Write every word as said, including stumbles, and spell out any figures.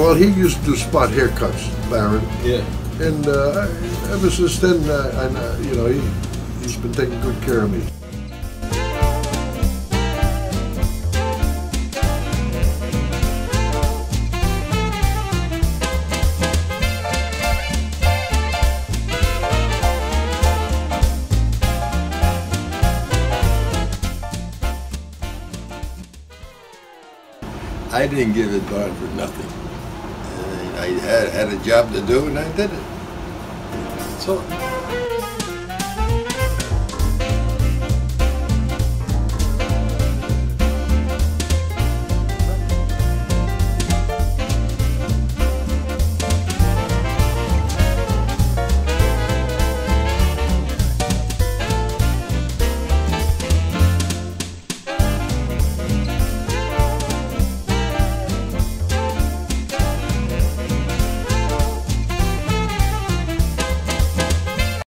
Well, he used to do spot haircuts, Baron. Yeah. And uh, ever since then, uh, I, uh, you know, he, he's been taking good care of me. I didn't give it Barn for nothing. Uh, I had, had a job to do and I did it. So